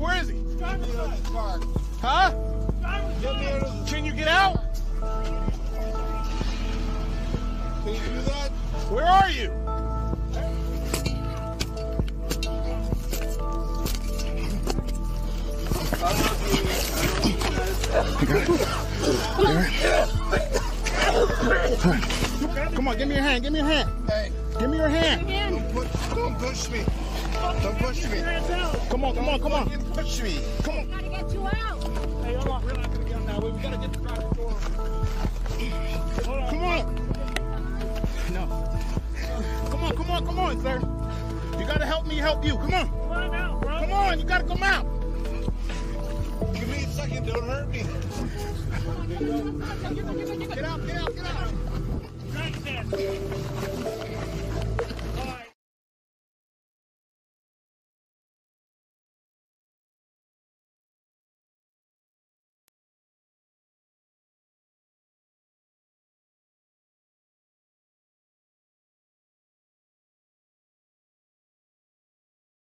Where is he? Huh? Can you get out? Can you do that? Where are you? Come on, give me your hand. Give me your hand. Hey, give me your hand. Don't push me. Don't push me. Come on, come on, come on. Push me. Come on. We gotta get you out. Hey, hold on. We're not gonna get him that way. We gotta get the driver's door. Hold on. Come on. No. Come on, come on, come on, sir. You gotta help me help you. Come on. Come on out, bro. Come on, you gotta come out. Give me a second. Don't hurt me. Get out, get out, get out. Right there.